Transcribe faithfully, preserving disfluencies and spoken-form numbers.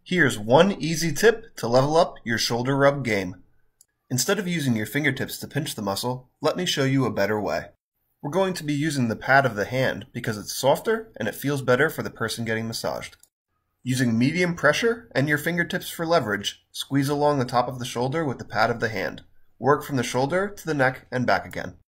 Here's one easy tip to level up your shoulder rub game. Instead of using your fingertips to pinch the muscle, let me show you a better way. We're going to be using the pad of the hand because it's softer and it feels better for the person getting massaged. Using medium pressure and your fingertips for leverage, squeeze along the top of the shoulder with the pad of the hand. Work from the shoulder to the neck and back again.